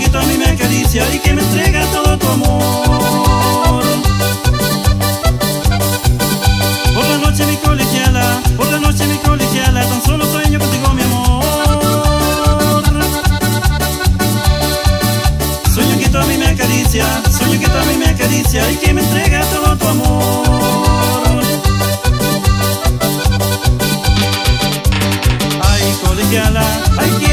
que tú a mí me acaricia y que me entrega todo tu amor. Por la noche mi colegiala, por la noche mi colegiala, tan solo sueño contigo mi amor. Sueño que tú a mí me acaricia, sueño que tú a mí me acaricia y que me entrega todo tu amor. Ay colegiala, ay